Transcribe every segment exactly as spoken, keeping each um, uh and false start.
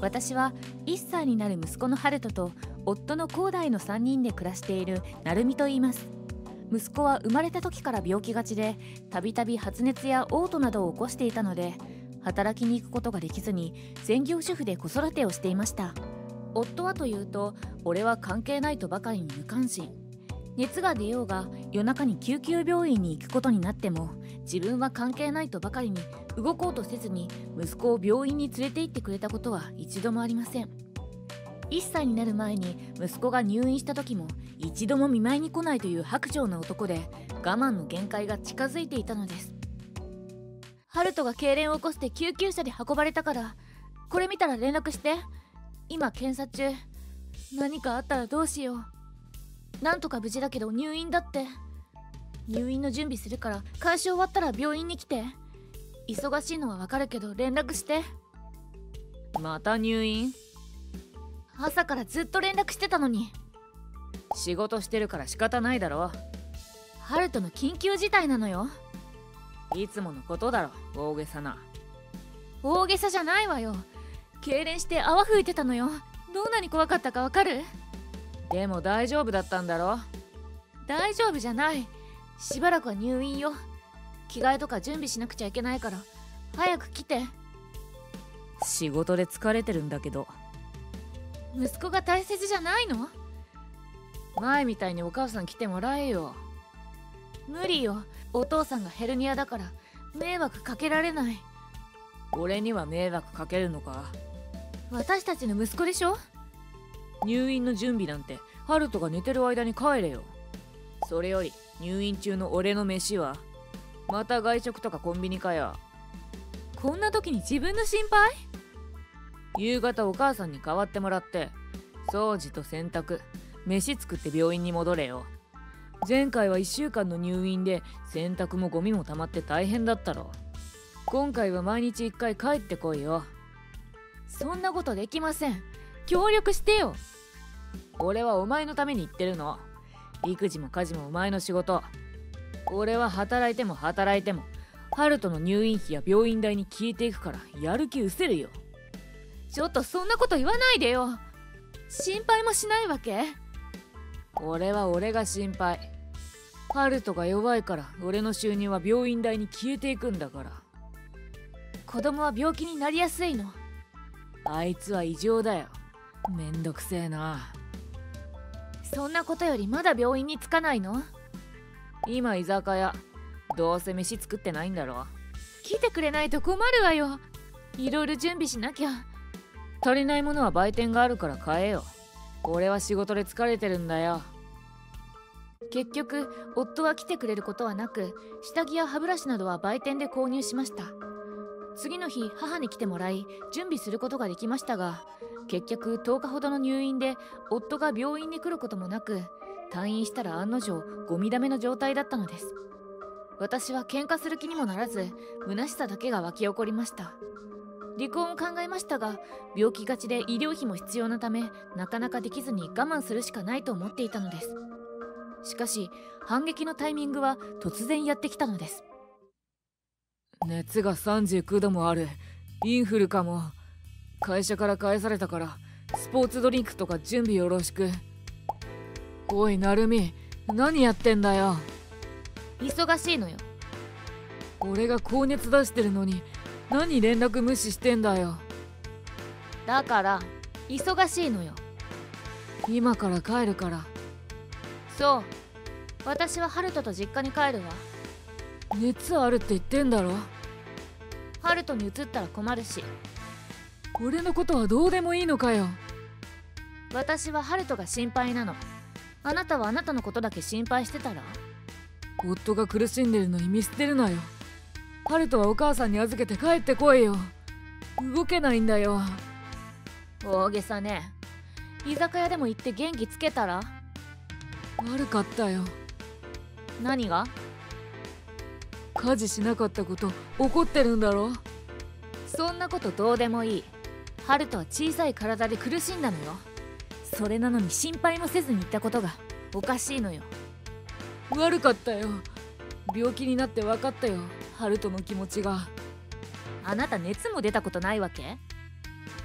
私はいっさいになる息子の春人と夫の広大のさんにんで暮らしている成美と言います。息子は生まれた時から病気がちで、たびたび発熱や嘔吐などを起こしていたので、働きに行くことができずに専業主婦で子育てをしていました。夫はというと、俺は関係ないとばかりに無関心。熱が出ようが夜中に救急病院に行くことになっても、自分は関係ないとばかりに動こうとせずに息子を病院に連れて行ってくれたことは一度もありません。いっさいになる前に息子が入院した時も一度も見舞いに来ないという薄情な男で、我慢の限界が近づいていたのです。春人が痙攣を起こして救急車で運ばれたから、これ見たら連絡して。今検査中。何かあったらどうしよう。なんとか無事だけど入院だって。入院の準備するから開始終わったら病院に来て。忙しいのはわかるけど連絡して。 また入院？ 朝からずっと連絡してたのに。 仕事してるから仕方ないだろ。 春人の緊急事態なのよ。 いつものことだろ、大げさな。 大げさじゃないわよ。痙攣して泡吹いてたのよ。どんなに怖かったかわかる？ でも大丈夫だったんだろ。 大丈夫じゃない。しばらくは入院よ。着替えとか準備しなくちゃいけないから早く来て。 仕事で疲れてるんだけど。 息子が大切じゃないの？ 前みたいにお母さん来てもらえよ。 無理よ。お父さんがヘルニアだから迷惑かけられない。 俺には迷惑かけるのか？ 私たちの息子でしょ。 入院の準備なんて春人が寝てる間に帰れよ。それより入院中の俺の飯は？また外食とかコンビニかよ。 こんな時に自分の心配？ 夕方お母さんに代わってもらって掃除と洗濯、飯作って病院に戻れよ。前回はいっしゅうかんの入院で洗濯もゴミも溜まって大変だったろ。今回は毎日いっかい帰ってこいよ。 そんなことできません。協力してよ。 俺はお前のために言ってるの。育児も家事もお前の仕事。俺は働いても働いても春人の入院費や病院代に消えていくからやる気失せるよ。 ちょっとそんなこと言わないでよ。心配もしないわけ？ 俺は俺が心配。春人が弱いから俺の収入は病院代に消えていくんだから。 子供は病気になりやすいの。 あいつは異常だよ。めんどくせえな。 そんなことよりまだ病院に着かないの？ 今居酒屋。どうせ飯作ってないんだろ。 来てくれないと困るわよ。いろいろ準備しなきゃ。 足りないものは売店があるから買えよ。俺は仕事で疲れてるんだよ。 結局夫は来てくれることはなく、下着や歯ブラシなどは売店で購入しました。次の日母に来てもらい準備することができましたが、結局とおかほどの入院で夫が病院に来ることもなく、退院したら案の定ゴミだめの状態だったのです。私は喧嘩する気にもならず、虚しさだけが湧き起こりました。離婚を考えましたが、病気がちで医療費も必要なためなかなかできずに我慢するしかないと思っていたのです。しかし反撃のタイミングは突然やってきたのです。 熱がさんじゅうきゅうどもある。インフルかも。会社から返されたからスポーツドリンクとか準備よろしく。おい成美、何やってんだよ。 忙しいのよ。 俺が高熱出してるのに何連絡無視してんだよ。 だから忙しいのよ。 今から帰るから。 そう、私は春人と実家に帰るわ。 熱あるって言ってんだろ。 春人に移ったら困るし。 俺のことはどうでもいいのかよ。 私は春人が心配なの。あなたはあなたのことだけ心配してたら？ 夫が苦しんでるのに見捨てるなよ。春人はお母さんに預けて帰ってこいよ。動けないんだよ。 大げさね。居酒屋でも行って元気つけたら？ 悪かったよ。 何が？ 家事しなかったこと怒ってるんだろ。 そんなことどうでもいい。春人は小さい体で苦しんだのよ。それなのに心配もせずに言ったことがおかしいのよ。 悪かったよ。病気になって分かったよ、春人の気持ちが。 あなた熱も出たことないわけ？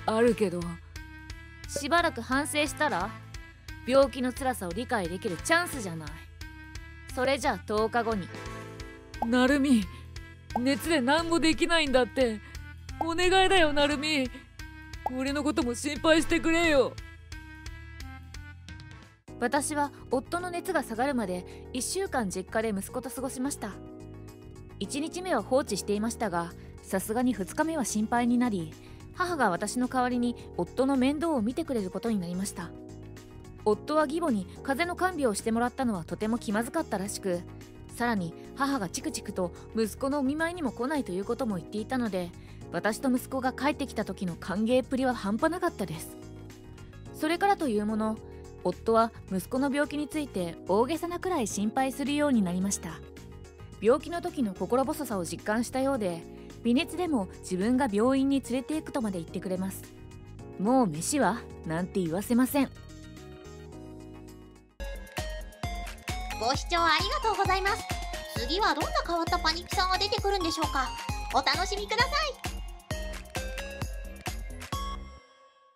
あるけど。 しばらく反省したら、病気の辛さを理解できるチャンスじゃない。それじゃあとおかごに。 なるみ、熱で何もできないんだって。お願いだよなるみ。俺のことも心配してくれよ。 私は夫の熱が下がるまでいっしゅうかん実家で息子と過ごしました。いちにちめは放置していましたが、さすがにふつかめは心配になり、母が私の代わりに夫の面倒を見てくれることになりました。夫は義母に風邪の看病をしてもらったのはとても気まずかったらしく、さらに母がチクチクと息子のお見舞いにも来ないということも言っていたので、私と息子が帰ってきた時の歓迎っぷりは半端なかったです。それからというもの、夫は息子の病気について大げさなくらい心配するようになりました。病気の時の心細さを実感したようで、微熱でも自分が病院に連れて行くとまで言ってくれます。もう飯はなんて言わせません。 ご視聴ありがとうございます。次はどんな変わったパニックさんが出てくるんでしょうか。お楽しみください。